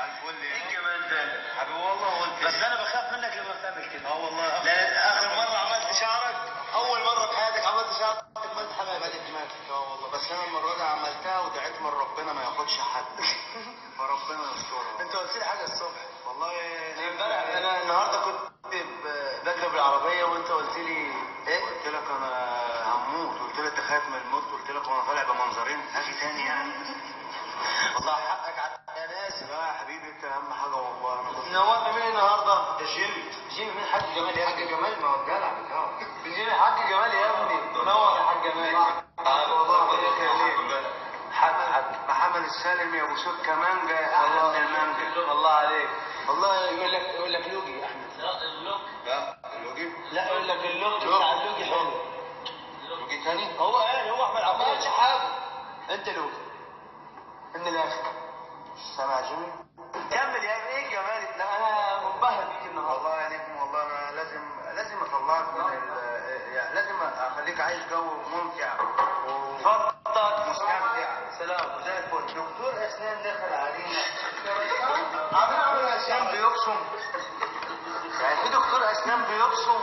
الفل. ايه الجمال ده؟ حبيبي والله قلت بس انا بخاف منك لما بتعمل كده. والله. لان اخر مره عملت شعرك، اول مره في حياتك عملت شعرك ملت حمام. ملت دماغك. والله. بس انا المره دي عملتها ودعيت من ربنا ما ياخدش حد. فربنا يسترها. انت قلت لي حاجه الصبح. والله امبارح انا النهارده كنت بجري بالعربيه وانت قلت لي ايه؟ قلت لك انا هموت، قلت لك تخاف من الموت، قلت لك وانا طالع بمنظرين هاجي تاني يعني. والله حقك على يا ناس. لا يا حبيبي انت اهم حاجه والله. انا كنت نورنا مين النهارده؟ جيمي. جيمي مين؟ حاج جمال يا حاج جمال ما هو الجدع بتاعه. جيمي حاج جمال يا ابني. منور يا حاج جمال. والله حاج محمد السالم يا ابو سكه مانجا يا احلى من المانجا. الله عليك. والله يقول لك لوجي يا احمد. لا اللوجي. لا يقول لك اللوج بتاع اللوجي حلو. لوجي تاني؟ هو قال هو احمد عبد الله حاجه. انت لوجي من الاخر. سامع يا جيمي؟ كمل يا ابني. ايه جمال؟ لا انا منبهر بيك النهارده. والله يا نجم والله انا لازم اطلعك من يعني لازم اخليك عايش جو ممتع اتفضل. مستمتع. سلام. زي الفل. دكتور اسنان دخل علينا. عامل اسنان بيبصم. يعني في دكتور اسنان بيبصم.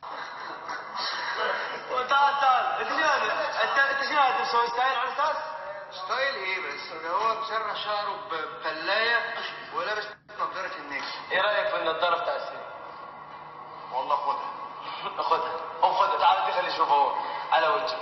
تعال انت شنو هذا مسوي ستايل على اساس؟ ستايل ايه بس؟ ده هو مسرح شعره ببلايه ولابس نظاره النجم. ايه رايك في النضاره بتاع السن؟ والله خدها. خدها تعال دي خلي يشوفه هو على وجهه.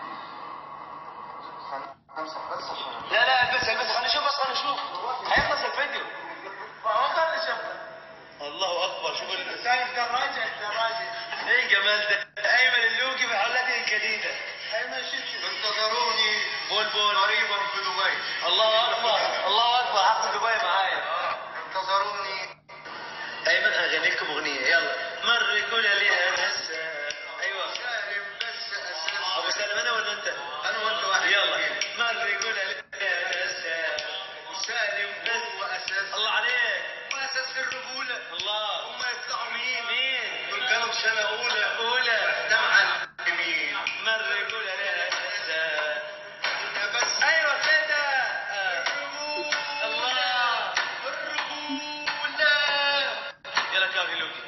امسح بس عشان لا البس خلي يشوف. بس خلي يشوف هيخلص الفيديو. خلي يشوف. الله اكبر. شوف شايف دراجه. ايه جمال ده؟ ايمن اللوقي بحلته الجديده. ايمن شوف انتظروني بول قريبا في دبي. الله اكبر حق دبي معايا. انتظروني. ايمن اغنيكم اغنيه يلا. مر كل ليها ناس. ايوه سالم بس اساس. ابو سالم انا ولا انت؟ انا وانت واحد. يلا. مر كل ليها ناس. سالم بس واساس. الله عليك. واساس الرجوله. الله. هم يطلعوا مين؟ مين؟ كانوا في سنه اولى. ده معلمين. مر كل ليها ناس. بس ايوه كده. الله. الرجوله. يلا كافي لوكي.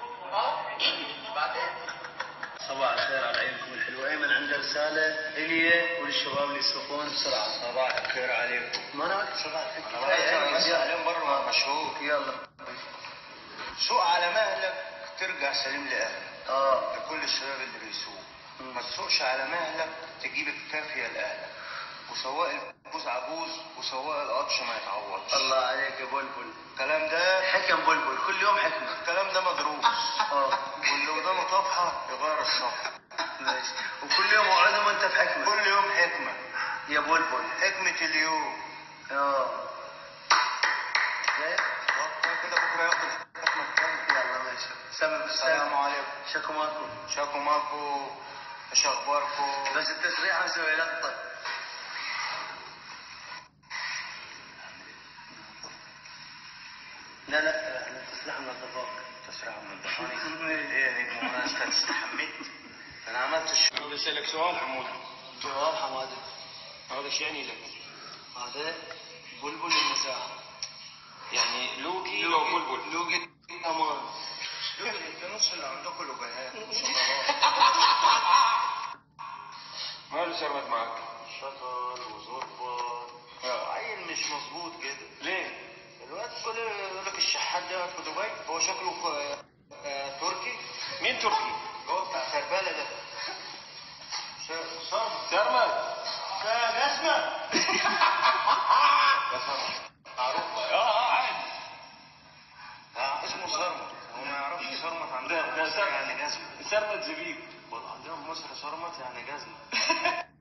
بعدين صباح الخير على عينكم الحلوة. أيمن عنده رسالة إلي وللشباب اللي يسوقون بسرعة. صباح الخير عليكم. ما أنا قلت صباح الخير. عليهم بره مشهور. يلا. سوق على مهلك ترجع سليم لأهلك. لكل الشباب اللي بيسوق ما تسوقش على مهلك تجيب الكافية لأهلك. وسواق البوز عبوز وسواق القطش ما يتعوضش. الله عليك يا بلبل. الكلام ده حكم بلبل كل يوم حكمة. الكلام ده مدروس. واللي قدامه طفحة يغير الصفحة. ماشي. وكل يوم وعدهم وأنت في حكمة. كل يوم حكمة يا بلبل. حكمة اليوم. كده بكرة ياخد الحكمة الثانية. يلا ماشي. سلام. السلام عليكم. شكو ماكو. ايش اخباركم؟ بس التسريحة مسوي لقطة. لا احنا تسريحة منظفاك. تسريحة منظفاني. ايه يا نجم انا استحميت. انا عملت الشغل. بدي اسالك سؤال حمود. جواب حمادة. هذا ايش يعني لك؟ هذا بلبل المساحة. يعني لوقي او بلبل؟ لوقي امان. انت نص اللي عندكم لغات. ماله شربت معك؟ شطر وزربة. عيل مش مظبوط كده. ليه؟ الوقت كل يقول لك الشحات ده في دبي هو شكله تركي. مين تركي؟ هو بتاع كربالة ده. سرمد. جزمة. معروف. عادي. اسمه صرمت. هو ما يعرفش صرمت عندنا ده يعني جزمة. سرمد زبيب. عندهم مصر صرمت يعني جزمة.